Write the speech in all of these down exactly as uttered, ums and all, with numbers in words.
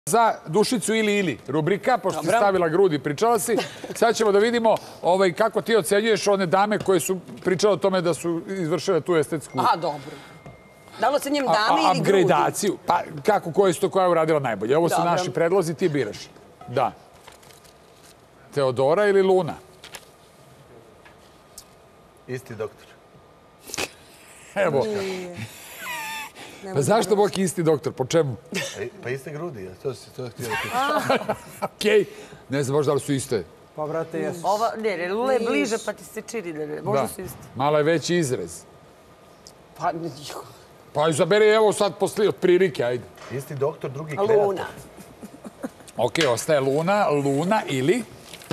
Za Dušicu ili ili rubrika, pošto si stavila grudi i pričala si. Sad ćemo da vidimo kako ti ocenjuješ one dame koje su pričale o tome da su izvršile tu estetsku... Aha, dobro. Da li ocenjujem dame ili grudi? Upgradaciju. Pa kako, koja su to koja je uradila najbolje? Ovo su naši predlozi, ti biraš. Da. Teodora ili Luna? Isti doktor. Evo. Pa zašto Boki isti doktor? Po čemu? Pa iste grudi, to si to htio da pričam. Okej. Ne znam, možda li su iste. Pa, brate, jesu. Ova, ne, ne, Lula je bliže, pa ti se čini da ne. Možda su iste. Malo je veći izrez. Pa, Pa izaberi, evo sad posle od prilike, ajde. Isti doktor, drugi kreator. Luna. Okej, ostaje Luna, Luna ili...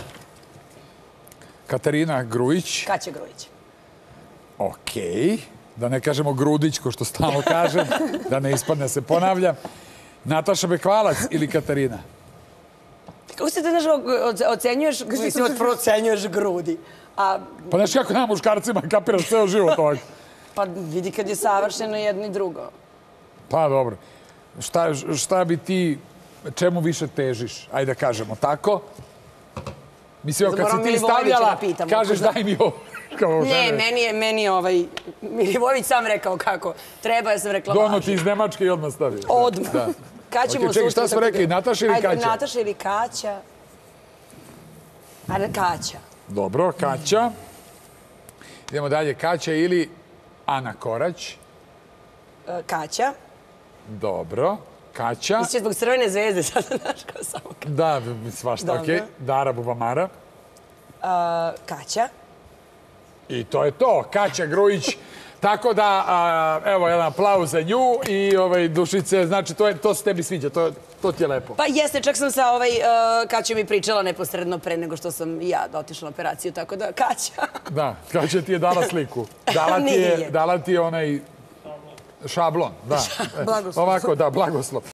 Katarina Grujić. Kaća Grujić. Okej. Da ne kažemo Grudić, ko što stalno kažem, da ne ispadne se ponavlja. Nataša Bekvalac ili Katarina? Kako se ti, znaš, ocenjuješ, mislim, prvo ocenjuješ grudi. Pa znaš kako nama muškarcima kapiraš ceo život ovako? Pa vidi kad je savršeno jedno i drugo. Pa dobro. Šta bi ti, čemu više težiš? Ajde da kažemo tako. Mislim, kad si ti stavljala, kažeš daj mi ovo. Ne, meni je ovaj... Milivojević sam rekao kako. Treba, ja sam rekla važno. Dono ti iz Nemačke i odmah stavio. Odmah. Kad ćemo... Čekaj, šta smo rekli? Nataša ili Kaća? Nataša ili Kaća. Ajde, Kaća. Dobro, Kaća. Idemo dalje. Kaća ili Ana Korać? Kaća. Dobro. Kaća. Mislim, zbog Crvene zvezde sad, znaš, kao samo Kaća. Da, svašta, okej. Dara Bubamara. Kaća. I to je to. Kaća Grujić. Tako da, evo, jedan aplauz za nju i Dušice, znači, to se tebi sviđa, to ti je lepo. Pa jeste, čak sam sa Kaćom mi pričala neposredno pre nego što sam i ja otišla na operaciju, tako da, Kaća. Da, Kaća ti je dala sliku. Dala ti je onaj šablon, da. Blagoslov. Ovako, da, blagoslov.